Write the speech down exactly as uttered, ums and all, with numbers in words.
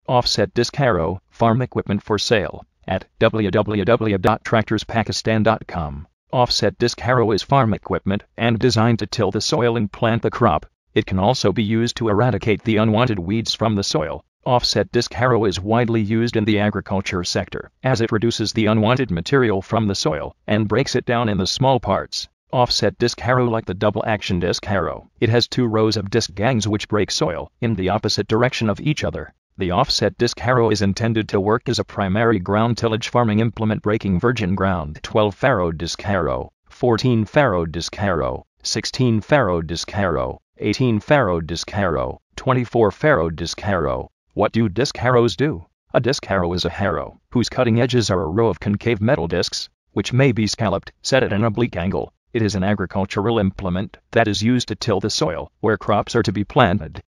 Offset Disc Harrow, farm equipment for sale, at w w w dot tractors pakistan dot com. Offset Disc Harrow is farm equipment and designed to till the soil and plant the crop. It can also be used to eradicate the unwanted weeds from the soil. Offset Disc Harrow is widely used in the agriculture sector, as it reduces the unwanted material from the soil and breaks it down in the small parts. Offset Disc Harrow, like the double-action Disc Harrow, it has two rows of disc gangs which break soil in the opposite direction of each other. The offset Disc Harrow is intended to work as a primary ground tillage farming implement, breaking virgin ground. twelve Farrow Disc Harrow, fourteen Farrow Disc Harrow, sixteen Farrow Disc Harrow, eighteen Farrow Disc Harrow, twenty-four Farrow Disc Harrow. What do disc harrows do? A disc harrow is a harrow whose cutting edges are a row of concave metal discs, which may be scalloped, set at an oblique angle. It is an agricultural implement that is used to till the soil where crops are to be planted.